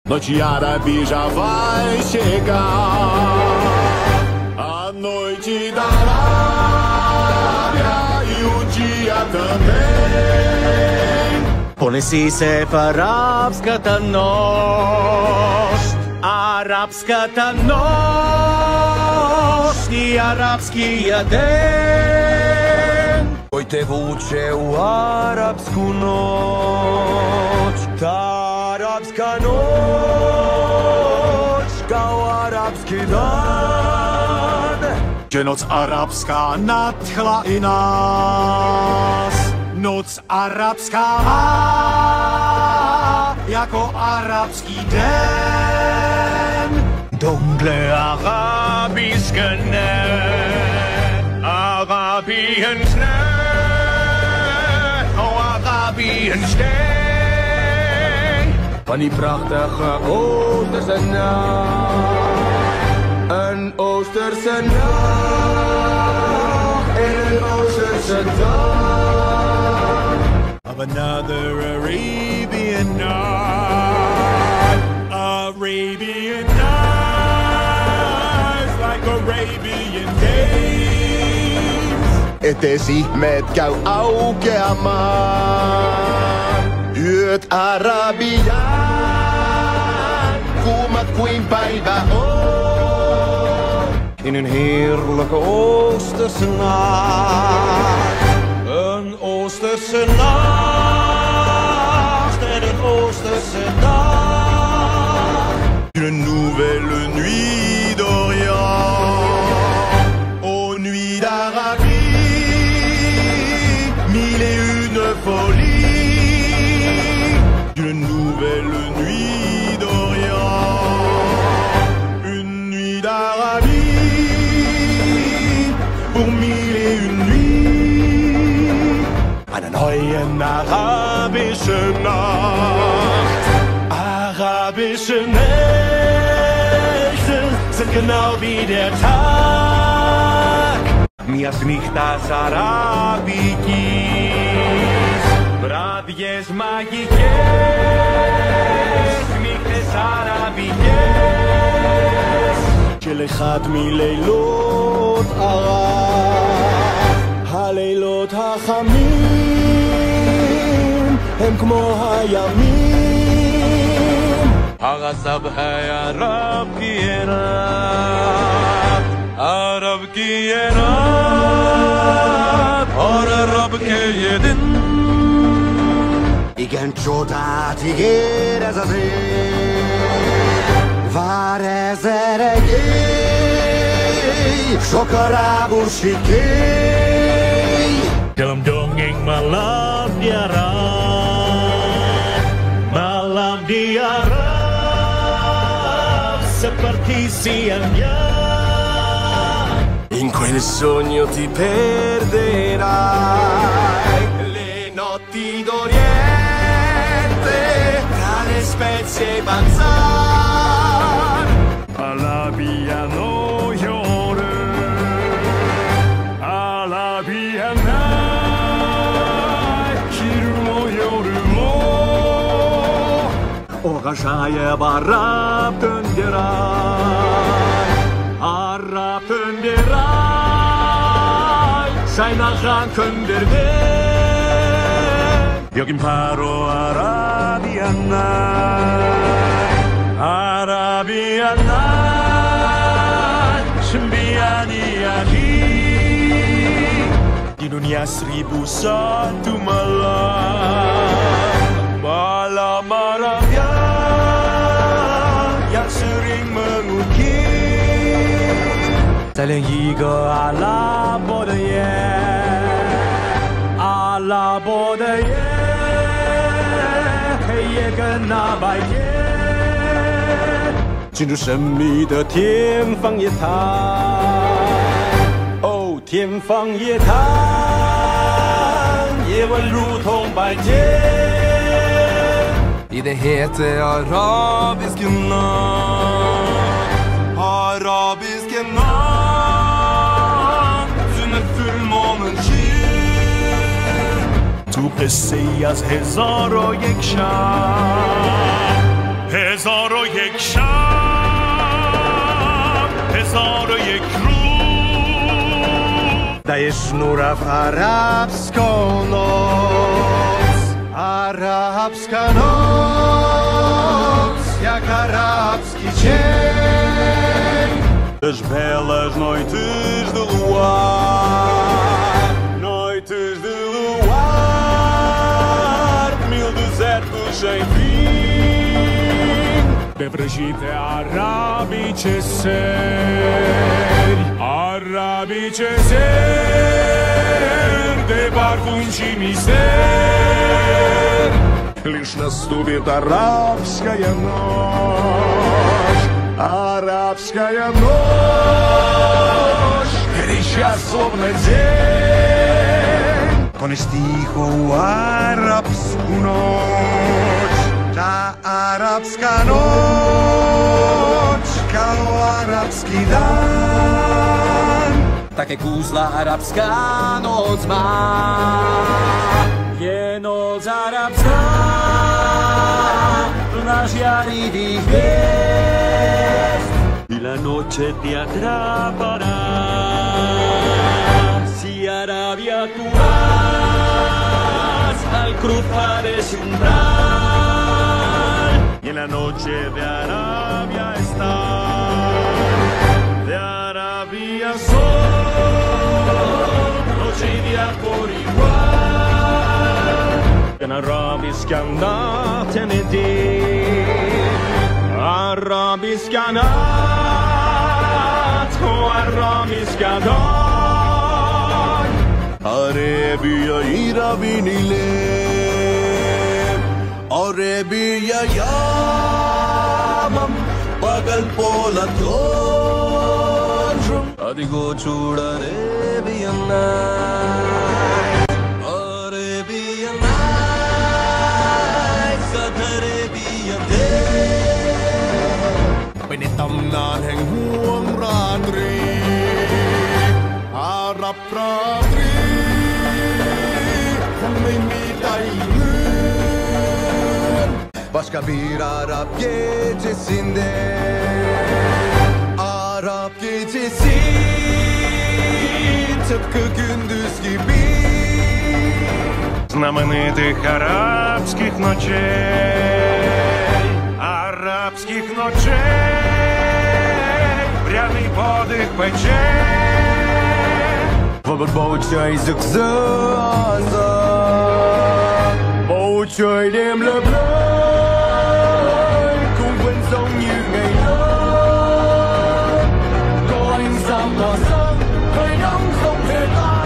Noite árabe já vai chegar, a noite da Arábia e o dia também. Ponesi arabskata noc, arabskata noc i arabski den. Oj te vuče u arapsku noć, ta arapska noć kao arapski dan. Že noc arabská nadchla i nás, noc arabská jako arabský den. Dunkle arabiske nat, Arabiens nat og Arabiens dag. Van die prachtige Oosterse nacht, een Oosterse nacht en een Oosterse dag. Of another Arabian night, Arabian nights like Arabian days. Etesi käy aukeamaan, yöt Arabiaan, kuumat kuin päivä on. In een heerlijke Oosterse nacht, een Oosterse nacht en een Oosterse dag. Une nouvelle nuit d'Orient, aux nuits d'Arabie, mille et une folies. Une nouvelle nuit d'Orient, une nuit d'Arabie, pour mille et une nuits. Eine neue arabische Nacht, arabische Nächte sind genau wie der Tag. Μιας νύχτας αραβικής, βράδιες μαγικές, νύχτες αραβικές. של אחד מלילות ערב, הלילות החמים הם כמו הימים. Arab hai Arab ki Arab, Arab ki Arab, और Arab ke ye din. Igen csodát ígér ez az év, vár ezer egy év, sok arábus sikély. Dalam dongeng malam di Arab, malam di Arab, seperti siangnya. In quel sogno ti perderai, le notti d'Oriente, tra le spezie e bazar. Arabian yoru, Arabian night, hiru mo yoru mo. O gajayeb Arab dönderay, Arab dönderay, saynagan könderdi. Yogin paro Arabian night, Arabian night, sembiani ani. Di dunia 1001 malam, malam Arabia yang sering mengukir. 在另一个阿拉伯的夜，阿拉伯的夜，黑夜跟那白夜， 进入神秘的天方夜谭， 哦，天方夜谭，夜晚如同白天。I det heter arabiske natt, arabiske natt, under fullmånens sken. تو قصه ای از 1001 شب 1001 شب 1001 روز Daje sznura w arabską noc. Arabska noc, jak arabski dzień. As belas noites de luar, noites de luar, mil desertos sem fim. De vrăjite arabice seri, arabice seri, de parfum și mister. Лишь наступит арабская ночь, арабская ночь, крича словно день. Konestijo arabsku noć, ta arabska noć, kao arabski dan. Takie kúzla arabská noc má. Je noc arabská, plná žiarivých hviezd. Y la noche te atrapará. Si Arabia tú vas, al cruzar ese umbral. Y en la noche de Arabia está, de Arabia soy, noche y día por igual. Den arabiska natten är din, arabiska natt och arabiska dag. Arabia Irabin ile, Arabia yamam, pagal polatron. Adigo chood Arabian night, Arabian night, sad Arabian day. เป็นในตำนานแห่งห่วงราตรีอาหรับราตรีคงไม่มีใดเหมือน Başka bir Arap gecesinde, Arap gecesi tıpkı gündüz gibi. Знаменитих арабських ночей, арабських ночей, пряний подих пече. Văd bầu trời rực rỡ giờ, bầu trời đêm lấp lánh, cũng vẫn giống như ngày lớn. Có ánh sáng tỏa sáng, hơi nắng không thể tan.